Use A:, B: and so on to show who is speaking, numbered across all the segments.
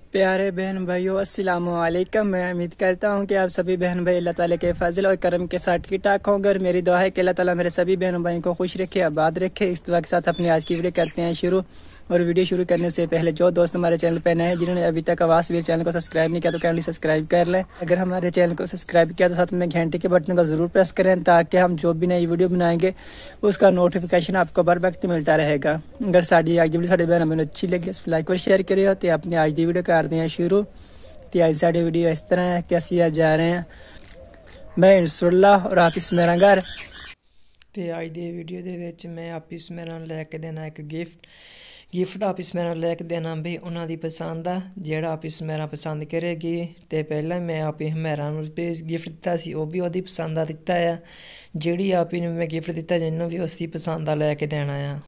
A: प्यारे बहन भाइयों अस्सलाम वालेकुम। मैं उम्मीद करता हूँ कि आप सभी बहन भाई अल्लाह ताला के फजल और करम के साथ ठीक ठाक होंगे और मेरी दुआ है कि अल्लाह ताला मेरे सभी बहन भाइयों को खुश रखे, आबाद रखे। इस दुआ के साथ अपनी आज की वीडियो करते हैं शुरू। और वीडियो शुरू करने से पहले जो दोस्त हमारे चैनल पर नए हैं, जिन्होंने अभी तक आवाज़ चैनल को सब्सक्राइब नहीं किया तो काइंडली सब्सक्राइब कर लें। अगर हमारे चैनल को सब्सक्राइब किया तो साथ में घंटे के बटन को ज़रूर प्रेस करें ताकि हम जो भी नई वीडियो बनाएंगे उसका नोटिफिकेशन आपको बर वक्त मिलता रहेगा। अगर साड़ी आज की वीडियो साड़ी बहन हमें अच्छी लगी तो लाइक और शेयर करिए। तो अपनी आज की वीडियो कर दें शुरू। तो आज साड़ी वीडियो इस तरह है, कैसे जा रहे हैं मैं इंशाअल्लाह और आप इस मेरा घर। तो आज की वीडियो के मैं आप इस मेरा लैके देना एक गिफ्ट आप इस मेरा लैके देना भी उन्होंने पसंद आ जोड़ा आप इस मेरा पसंद करेगी। तो पहले मैं आप मेरा गिफ्ट दिता सी, वो भी वो पसंद आ दिता है। जी आप मैं गिफ्ट दिता जिन्होंने भी उसकी पसंद आ लैके देना है।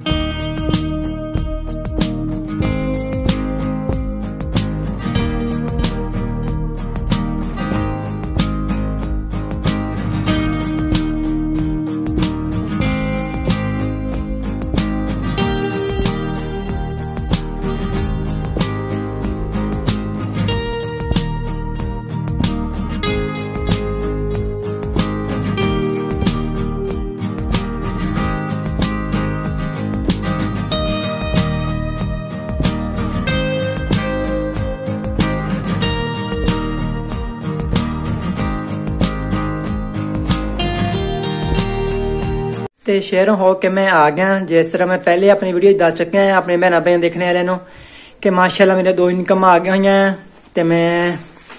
A: तो शहरों हो के मैं आ गया। जिस तरह मैं पहले अपनी वीडियो दस चुके हैं अपने बहन भाई देखने वाले कि माशाल्लाह मेरे 2 इनकम आ गई हुई हैं। तो मैं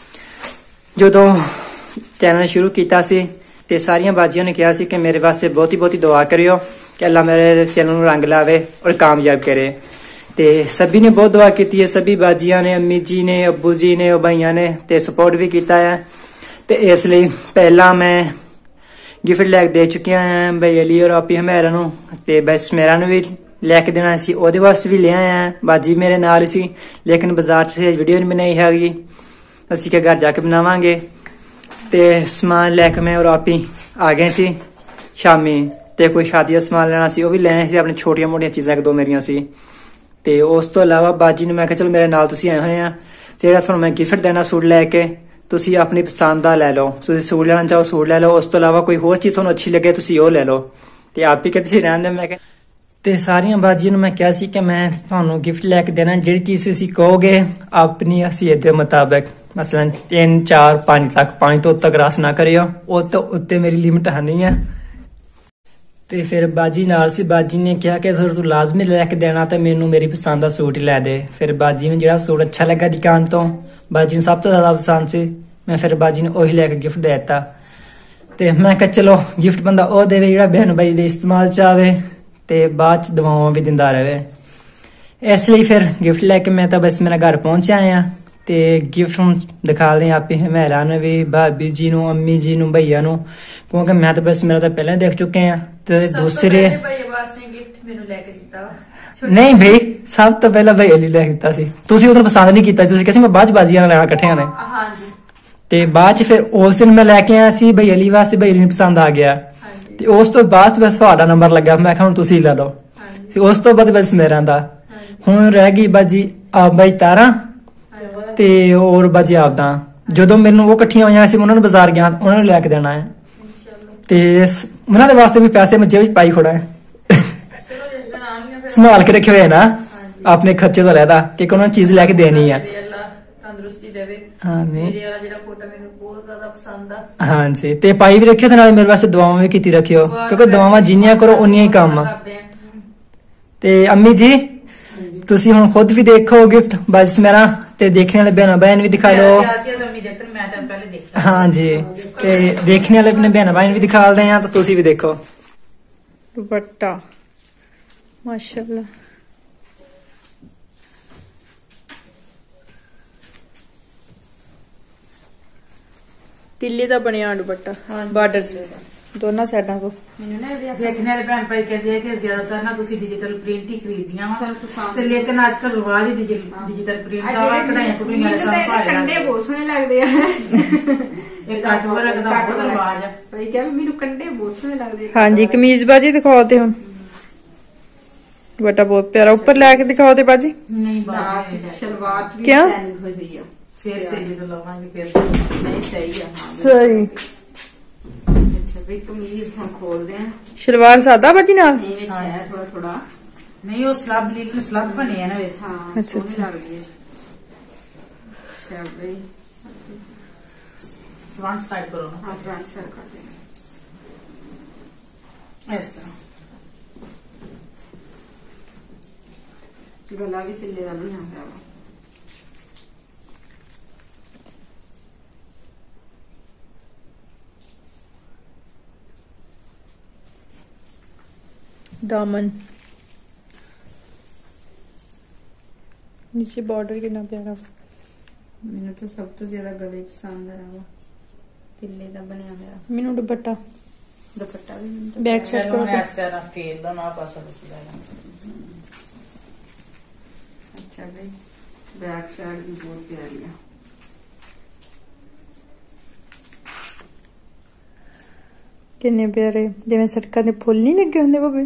A: जो चैनल शुरू किया सी ते सारिया बाजियों ने कहा कि मेरे वास्ते बहुत ही दुआ करियो कि अल्लाह मेरे चैनल रंग लावे और कामयाब करे। तो सभी ने बहुत दुआ की है, सभी बाजिया ने, अम्मी जी ने, अब्बू जी ने, भाइयों ने तो सपोर्ट भी किया है। तो इसलिए पहला मैं गिफ्ट लैके दे चुके हैं भाई अली और आपी हमेरा नू। ते बस मेरा भी लैके देना सी, ओहदे वास्ते भी ले आए हैं। बाजी मेरे नाल सी लेकिन बाजार से वीडियो नहीं बनाई हैगी, असी के घर जाके बनावांगे। ते समान लैके मैं और आपी आ गए सी शामी। ते कोई शादी का समान लेना सी, वो भी ले आए सी, अपनी छोटिया मोटिया चीज़ां एक दो मेरिया सी। ते उस तो इलावा बाजी ने मैं कहा चलो मेरे नाल तुसीं आए हुए हैं, जेड़ा तुहानूं मैं गिफ्ट देना सूट लैके तुसी अपनी पसंद का लै लो। तुसी सूट लेना चाहो सूट लै लो, उस तो इलावा कोई होर चीज़ तुहानूं अच्छी लगे तुसी वो लै लो। तो आप ही कहते रहने दे। मैं तो सारिया बाजियों मैं कहा सी कि मैं तुहानूं गिफ्ट लैके देना, जिहड़ी चीज़ तुसी कहोगे अपनी हसीयत के मुताबिक, मसलन 3 4 5 तक, 5 तो तक क्रॉस ना करियो, वो तो उत्ते मेरी लिमिट है नहीं है। तो फिर बाजी नाल सी, बाजी ने कहा कि अगर तू लाजमी लैके देना तो मैनू मेरी पसंद का सूट ही लै दे। फिर बाजी ने जो सूट अच्छा लगा दुकान तो बाजी ने सब तो ज्यादा पसंद से, मैं फिर बाजी ने उही लैके गिफ्ट दे दिता। तो मैं कहा चलो गिफ्ट बंदा वो दे जो बहन भाई के इस्तेमाल च आवे तो बाद च दुआवां भी दिंदा रहे। इसलिए फिर गिफ्ट लैके मैं तो बस मेरा घर पहुंच आया। तो गिफ्ट हम दिखा दें आप मेरा ने भी, भाभी जी नू, अम्मी जी नू, भैया नू, क्योंकि मैं तो बस मेरा तो पहले देख चुके हैं। तो दूसरे नहीं भाई सब तो पहला भाई अली लैके दिता सी, तुसी उधर पसंद नहीं किया, तुसी कहा मैं बाद बाजियां लेना कट्ठियां ने। ते बाद फिर उस दिन मैं लैके आया सी भाई अली वास्ते, भाई अली पसंद आ गया। तो उस तो बाद बस तुहाडा नंबर लगा, मैं कहा हुण तुसी लै लो। उस तो बाद बस मेरा दा हुण रह गई बाजी आप भाई तारा ते और बाजी आपदा। जो मैनू वो कट्ठियां होईयां सी उन्होंने बाजार गया, उन्होंने लैके देना है। ते उन्होंने वास्ते भी पैसे मैं जेब पाई खड़ा है संभाल के रखे हुए ना अपने खर्चे तो लैदा कि उन्होंने चीज लैके देनी है। हाँ जी, ते पाई भी रखियो, मेरे वास्ते दुआवां भी कीती रखियो, क्योंकि दुआवां जिन्नियां करो उन्नियां ही कम। ते अम्मी जी तुसी हुण खुद भी देखो गिफ्ट बस मेरा, ते देखने वाले बहन बहन भी दिखा लो। हाँ जी, ते देखने वाले अपने बहन बहन भी दिखा दे हैं, तो तुसी भी देखो। दुपट्टा माशाल्लाह तिल्ली दा बनिया दुपट्टा बॉर्डर दोनों साइडा को।
B: देखने वाले भैन भाई कहते हैं कि ज्यादातर ना तुसी डिजिटल प्रिंट ही खरीदियां वा, लेकिन आजकल रिवाज ही डिजिटल प्रिंट दा है। कढ़ाइयां कुड़ियां सब भारे कंडे बहुत सोहने लगदे हैं, एक कट वर्क दा बहुत रिवाज है भाई, क्या मेनू कंडे बहुत सोहने लगदे।
C: हां जी कमीज बाजी दिखाओ ते हुन दुपट्टा बहुत प्यारा, ऊपर लैके दिखाओ दे बाजी।
B: नहीं
D: सलवार
C: क्या
B: फिर से तो लवांगे फिर
D: नहीं सही है।
C: सही
D: कमीज हम खोल दे।
C: सलवार सादा बाजी नाल
D: थोड़ा थोड़ा
B: नहीं वो स्लब लेकिन स्लब बने है ना विच।
D: हाँ
C: अच्छा अच्छा
B: फ्रंट साइड करो ना।
D: हाँ फ्रंट साइड कर देना
B: इस तरह।
D: गला भी सिले का नहीं आता।
C: दामन नीचे बॉर्डर कितना प्यारा।
D: मैंने तो सब तो ज्यादा गले पसंद आया वो तिल्ले का बनया हुआ।
C: मैनू दुपट्टा
D: दुपट्टा भी
C: बैक साइड करो तो।
B: ऐसे ना फेल दो ना पासा बच जाएगा।
D: अच्छा भाई बैक साइड भी बहुत प्यारी है।
C: किन्ने प्यारे जिवें सड़कां दे फुੱਲ नहीं लगे हुंदे भाभी।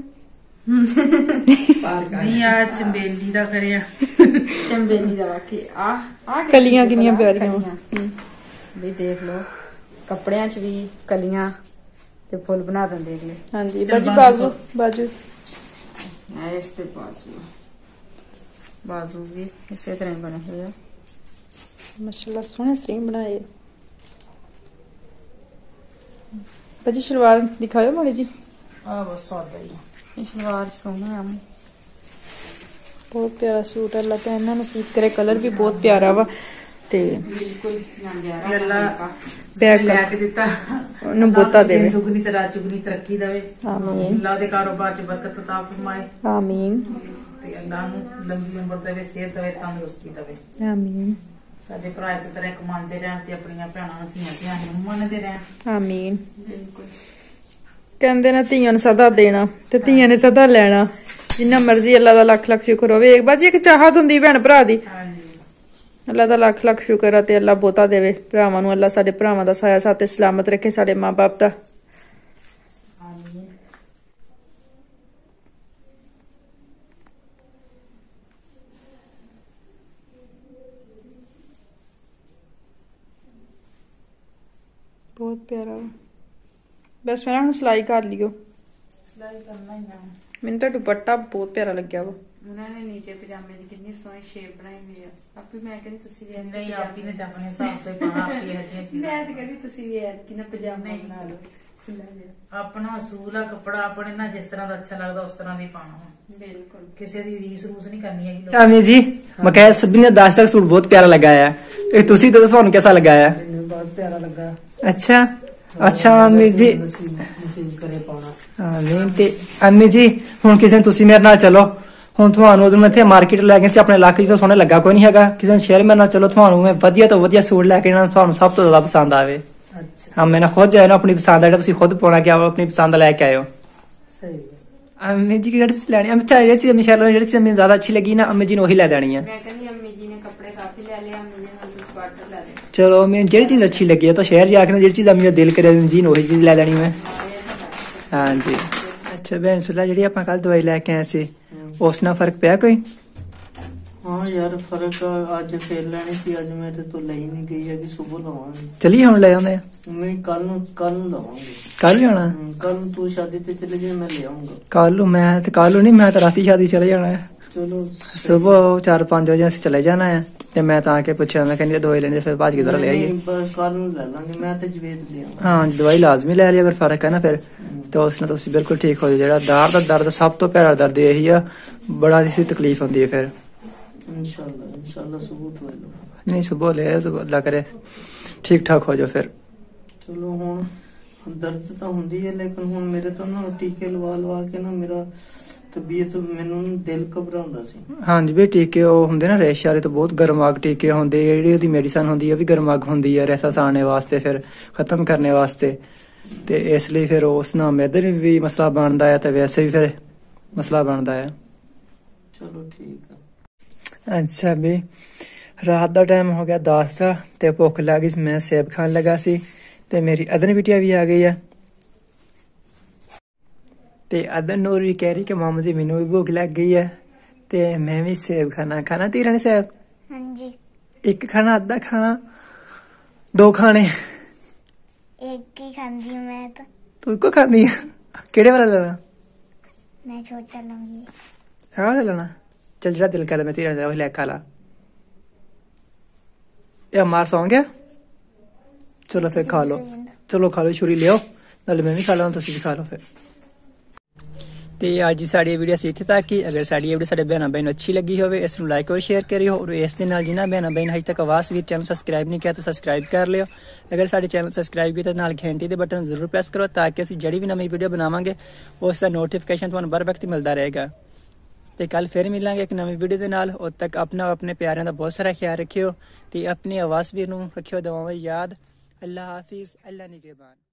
B: नहीं आ चंबेली दा करिया।
D: चंबेली दा बाकी आ
C: कलियां किन्नियां प्यारियां
D: भी देख लो कपड़ियां च भी कलियां ते फुੱਲ बना देंगे देख ले।
C: हां जी बाजी बाजू बाजू
D: इस ते बाजू भी इसी तरह बने हुए हैं
C: माशाल्लाह सोहने स्ट्रीम बनाए। बाजी सलवार दिखाओ माड़ी जी।
B: बस सादा ही
D: सलवार सोहनी है
C: बहुत प्यारा सूट है। अल्लाह पहनना नसीब करे। कलर भी बहुत प्यारा वा ते
D: बिल्कुल
C: बैग
B: लेके दिता
C: ओनु बोता देवे।
B: दुगनी तरह चुगनी तरक्की देवे।
C: आमीन
B: अल्लाह दे कारोबार च बरकत अता फरमाए।
C: आमीन
B: ते अल्लाह नु लंबी उम्र देवे सेहत देवे तंदुरुस्ती देवे।
C: आमीन
B: साडे भरा इस तरह कमांदे रहन ते अपनियां भैणां नूं धीआं नूं मनदे रहन।
C: आमीन।
D: बिल्कुल
C: कहंदे ना धीआं नूं सदा देना ते धीआं ने सदा लेना। जिन्ना मर्जी अल्लाह दा लख लख शुक्र होवे। एक बाजी एक चाहत हुंदी भैण भरा दी। अल्लाह दा लख लख शुक्र है ते अल्लाह बोता देवे भरावां नूं। अल्लाह साडे भरावां दा साया साथ ते सलामत रखे। साडे मां बाप दा बहुत प्यारा। बस मैं ना सिलाई कर लियो।
B: सिलाई करना ही है।
C: मैंने तो दुपट्टा बहुत प्यारा लग्या वा।
D: उन्होंने नीचे पजामे की कितनी सोहनी शेप बनाई हुई है। आपी मैं कहती तुसी भी
B: नहीं आपी ने अपने हिसाब से पाना आपकी है चीज।
D: मैं तो कहती तुसी भी ऐड की ना पजामा बना लो खुला जिहा।
B: अपना असूल है कपड़ा अपने ना जिस तरह का अच्छा लगता उस तरह दी पाना।
D: बिल्कुल
B: किसी दी रीस रूस नहीं करनी है।
A: अम्मी जी मैं कह सभी ने दास तक सूट बहुत प्यारा लगा है। तुसी तो ਤੁਹਾਨੂੰ कैसा लगा है?
B: बहुत प्यारा लगा।
A: अच्छा अच्छा अम्मी जी
B: नसीब करे पाना।
A: आमीन। ते अम्मी जी हुण किसे तुसी मेरे नाल चलो। ਹੁਣ ਤੁਹਾਨੂੰ ਉਦੋਂ ਇੱਥੇ ਮਾਰਕੀਟ ਲੈ ਗਏ ਸੀ ਆਪਣੇ ਇਲਾਕੇ 'ਚ ਤਾਂ ਸੋਹਣੇ ਲੱਗਾ ਕੋਈ ਨਹੀਂ ਹੈਗਾ। ਕਿਸੇ ਸ਼ਹਿਰ ਮੇਰੇ ਨਾਲ ਚਲੋ ਤੁਹਾਨੂੰ ਮੈਂ ਵਧੀਆ ਤੋਂ ਵਧੀਆ ਸੂਟ ਲੈ ਕੇ ਨਾ ਤੁਹਾਨੂੰ ਸਭ ਤੋਂ ਜ਼ਿਆਦਾ ਪਸੰਦ ਆਵੇ।
B: अच्छा
A: ਹਾਂ ਮੈਂ ਖੁਦ ਜਾਇਆ ਨਾ ਆਪਣੀ ਪਸੰਦ ਦਾ ਜਿਹੜਾ ਤੁਸੀਂ ਖੁਦ ਪਾਉਣਾ ਕਿ ਆਪਣੀ ਪਸੰਦ ਲੈ ਕੇ ਆਇਓ।
B: सही है।
A: अम्मी जी की ਜਿਹੜੀ ਚੀਜ਼ ਲੈਣੀ ਅਮਚਾ ਜਿਹੜੀ ਚੀਜ਼ ਮਿਸ਼ਾਲ ਜਿਹੜੀ ਚੀਜ਼ ਮੈਨੂੰ ਜ਼ਿਆਦਾ ਅੱਛੀ ਲੱਗੀ ਨਾ अम्मी जी ने वही ले देनी है।
D: मैं कहती अम्मी जी ने कपड़े काफी ले लिया। अम्मी जी ने स्वेटर ले लिया।
A: चलो मैं ਜਿਹੜੀ चीज अच्छी लगी है तो शहर जाके ना ਜਿਹੜੀ चीज अम्मी का दिल करे अम्मी जी ने वही चीज ले देनी मैं। हाँ जी। अच्छा भैन सुला ਜਿਹੜੀ ਆਪਾਂ ਕੱਲ ਦਵਾਈ ਲੈ ਕੇ ਆਏ ਸੀ ਉਸ ਨਾਲ ਫਰਕ ਪਿਆ ਕੋਈ?
E: हाँ यार फर्क आज फिर लेनी सी। आज मेरे तो ले ही नहीं गई है कि सुबह लवांगे।
A: चलिए ਹੁਣ ਲੈ ਆਉਂਦੇ ਆ।
E: नहीं कल लवांगे।
A: ਕੱਲ ਹੀ ਆਉਣਾ?
E: कल तू शादी पे चले जाए मैं ले आऊंगा।
A: ਕੱਲ ਨੂੰ ਮੈਂ ਤੇ ਕੱਲ ਨੂੰ ਨਹੀਂ ਮੈਂ ਤਾਂ ਰਾਤੀ ਸ਼ਾਦੀ ਚਲੇ ਜਾਣਾ ਹੈ।
E: चलो
A: सुबह 4-5 बजे ਅਸੀਂ चले जाना है ਤੇ ਮੈਂ ਤਾਂ ਆ ਕੇ ਪੁੱਛਿਆ ਮੈਂ ਕਹਿੰਦੀ ਦਵਾਈ ਲੈਣੀ ਫਿਰ ਬਾਅਦ ਕਿਧਰ ਲੈ ਆਈਏ।
E: नहीं, बस कल ले लेंगे। मैं तो जवेद ले आऊंगा।
A: ਹਾਂ ਦਵਾਈ ਲਾਜ਼ਮੀ ਲੈ ਲਈ ਅਗਰ ਫਰਕ ਹੈ ਨਾ ਫਿਰ ਤਾਂ ਉਸ ਨਾਲ ਤੁਸੀਂ ਬਿਲਕੁਲ ਠੀਕ ਹੋ ਜਾਓ। ਜਿਹੜਾ ਦਾੜ ਦਾ ਦਰਦ ਸਭ ਤੋਂ ਪਹਿਲਾ ਦਰਦ ਇਹੀ ਆ ਬੜਾ ਜਿਸੀ ਤਕਲੀਫ ਹੁੰਦੀ ਹੈ ਫਿਰ।
E: इंशाल्लाह सुबह तो ले लो।
A: नहीं सुबह ले तो अल्लाह करे ठीक ठाक हो जाओ फिर।
E: चलो हुन दर्द तो हुंदी है लेकिन हुन मेरे तो ना टीके लवा के ना मेरा तबीयत मैनू दिल घबरांदा सी।
A: हाँ जी भी टीके ਉਹ ਹੁੰਦੇ ਨਾ ਰੈਸ਼ ਵਾਲੇ ਤਾਂ ਬਹੁਤ ਗਰਮਾਗ ਟੀਕੇ ਹੁੰਦੇ ਜਿਹੜੀ ਉਹਦੀ ਮੈਡੀਸਨ ਹੁੰਦੀ ਹੈ ਵੀ ਗਰਮਾਗ ਹੁੰਦੀ ਹੈ ਰੈਸਾ ਸਾੜਨੇ ਵਾਸਤੇ ਫਿਰ ਖਤਮ ਕਰਨੇ ਵਾਸਤੇ ਤੇ ਇਸ ਲਈ ਫਿਰ ਉਸ ਨਾਲ ਮੈਦੇ ਵੀ ਮਸਲਾ ਬਣਦਾ ਹੈ ਤੇ ਵੈਸੇ ਵੀ ਫਿਰ ਮਸਲਾ ਬਣਦਾ ਹੈ।
E: चलो ठीक है।
A: ਅੱਛਾ ਵੀ ਰਾਤ ਦਾ ਟਾਈਮ ਹੋ ਗਿਆ 10 ਦਾ ਤੇ ਭੁੱਖ ਲੱਗ ਗਈ ਮੈਂ ਸੇਬ ਖਾਣ ਲੱਗਾ ਸੀ ਤੇ ਮੇਰੀ ਅਦਨ ਬਿਟਿਆ ਵੀ ਆ ਗਈ ਹੈ। ਤੇ ਅਦਨ ਨੂਰ ਵੀ ਕਹਿ ਰਹੀ ਕਿ ਮਾਮੂ ਜੀ ਮੈਨੂੰ ਵੀ ਭੁੱਖ ਲੱਗ ਗਈ ਹੈ ਤੇ ਮੈਂ ਵੀ ਸੇਬ ਖਾਣਾ ਧੀਰਾਂ ਨੇ ਸੇਬ
F: ਹਾਂਜੀ
A: ਇੱਕ ਖਾਣਾ ਅੱਧਾ ਖਾਣਾ ਦੋ ਖਾਣੇ
F: ਇੱਕ ਹੀ ਖਾਂਦੀ हूँ मैं तो
A: ਤੂੰ ਇੱਕੋ ਖਾਂਦੀ ਆ ਕਿਹੜੇ ਵਾਲਾ ਲੈਣਾ
F: मैं छोटा लूंगी
A: ਹਾਂ ਲੈ ਲੈਣਾ ਚੱਲ ਜਿਹੜਾ ਦਿਲ ਕਰਦਾ ਮੈਂ ਧੀਰਾਂ ਦਾ ਉਹ ਲੈ ਖਾ ਲਾ ਇਹ ਮਾਰ ਸੌਂ ਗਿਆ ਚਲੋ ਫਿਰ ਖਾ ਲਓ ਚਲੋ ਖਾ ਲਓ ਛੁਰੀ ਲਿਓ ਨਾਲੇ ਮੈਂ ਵੀ ਖਾ ਲਾਂ ਤੁਸੀਂ ਵੀ ਖਾ ਲਓ ਫਿਰ ਤੇ ਅੱਜ ਸਾਡੀ ਵੀਡੀਓ ਸੀ ਇੱਥੇ ਤੱਕ ਹੀ ਅਗਰ ਸਾਡੀ ਵੀਡੀਓ ਸਾਡੇ ਭੈਣਾਂ ਭਾਈ ਨੂੰ ਅੱਛੀ ਲੱਗੀ ਹੋਵੇ ਇਸ ਨੂੰ ਲਾਈਕ ਔਰ ਸ਼ੇਅਰ ਕਰਿਓ ਔਰ ਇਸ ਦੇ ਨਾਲ ਜਿਨ੍ਹਾਂ ਭੈਣਾਂ ਭਾਈ ਨੇ ਹਜੇ ਤੱਕ ਆਵਾਜ਼ ਵੀਰ ਚੈਨਲ ਸਬਸਕ੍ਰਾਈਬ ਨਹੀਂ ਕੀਤਾ ਤਾਂ ਸਬਸਕ੍ਰਾਈਬ ਕਰ ਲਿਓ ਅਗਰ ਸਾਡੇ ਚੈਨਲ ਸਬਸਕ੍ਰਾਈਬ ਕੀਤਾ ਨਾਲ ਘੰਟੀ ਦੇ ਬਟਨ ਜ਼ਰੂਰ ਪ੍ਰੈਸ ਕਰੋ ਤਾਂ ਕਿ ਅਸੀਂ ਜਿਹੜੀ ਵੀ ਨਵੀਂ ਵੀਡੀਓ ਬਣਾਵਾਂਗੇ ਉਸ ਦਾ ਨੋਟੀਫਿਕੇਸ਼ਨ ਤੁਹਾਨੂੰ बर वक्त ਮਿਲਦਾ ਰਹੇਗਾ ਤੇ ਕੱਲ ਫਿਰ ਮਿਲਾਂਗੇ ਇੱਕ ਨਵੀਂ ਵੀਡੀਓ ਦੇ ਨਾਲ ਉਦ ਤੱਕ ਆਪਣਾ ਆਪਣੇ ਪਿਆਰਿਆਂ ਦਾ ਬਹੁਤ ਸਾਰਾ ਖਿਆਲ ਰੱਖਿਓ ਤੇ ਆਪਣੀ ਆਵਾਜ਼ ਵੀਰ ਨੂੰ ਰੱਖਿਓ ਦੁਆਵਾਂ ਯਾਦ ਅੱਲਾ ਹਾਫਿਜ਼ ਅੱਲਾ ਨਿਗਹਿਬਾਨ